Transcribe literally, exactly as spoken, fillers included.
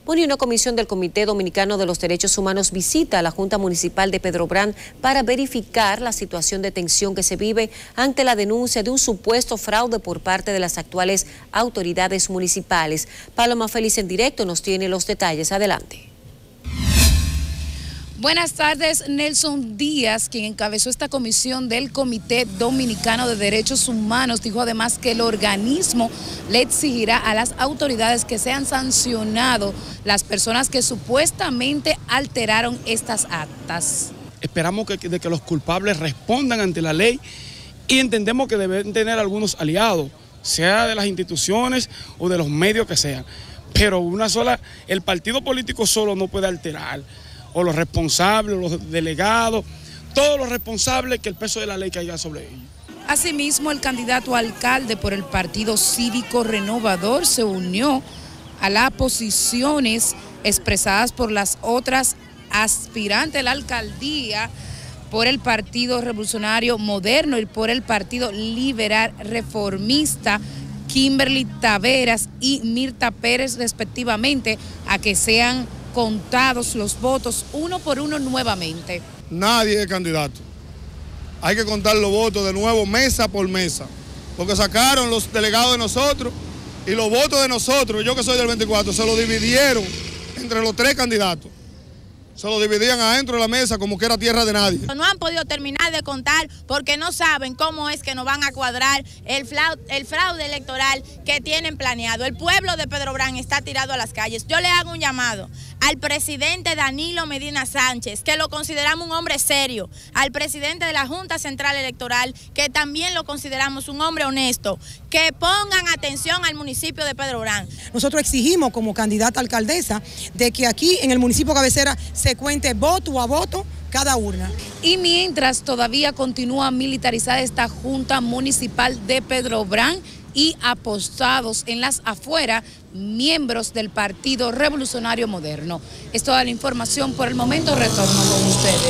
Bueno, y una comisión del Comité Dominicano de los Derechos Humanos visita a la Junta Municipal de Pedro Brán para verificar la situación de tensión que se vive ante la denuncia de un supuesto fraude por parte de las actuales autoridades municipales. Paloma Félix en directo nos tiene los detalles. Adelante. Buenas tardes. Nelson Díaz, quien encabezó esta comisión del Comité Dominicano de Derechos Humanos, dijo además que el organismo le exigirá a las autoridades que sean sancionado las personas que supuestamente alteraron estas actas. Esperamos que, de que los culpables respondan ante la ley y entendemos que deben tener algunos aliados, sea de las instituciones o de los medios que sean. Pero una sola, el partido político solo no puede alterar, o los responsables, o los delegados, todos los responsables, que el peso de la ley caiga sobre ellos. Asimismo, el candidato a alcalde por el Partido Cívico Renovador se unió a las posiciones expresadas por las otras aspirantes a la alcaldía por el Partido Revolucionario Moderno y por el Partido Liberal Reformista, Kimberly Taveras y Mirta Pérez respectivamente, a que sean contados los votos uno por uno nuevamente. Nadie es candidato. Hay que contar los votos de nuevo mesa por mesa, porque sacaron los delegados de nosotros y los votos de nosotros, yo que soy del veinticuatro, se los dividieron entre los tres candidatos. Se lo dividían adentro de la mesa como que era tierra de nadie. No han podido terminar de contar porque no saben cómo es que nos van a cuadrar el fraude, el fraude electoral que tienen planeado. El pueblo de Pedro Brán está tirado a las calles. Yo le hago un llamado al presidente Danilo Medina Sánchez, que lo consideramos un hombre serio, al presidente de la Junta Central Electoral, que también lo consideramos un hombre honesto, que pongan atención al municipio de Pedro Brán. Nosotros exigimos como candidata a alcaldesa de que aquí en el municipio cabecera se cuente voto a voto cada urna. Y mientras todavía continúa militarizada esta Junta Municipal de Pedro Brán y apostados en las afueras, miembros del Partido Revolucionario Moderno. Es toda la información por el momento, retorno con ustedes.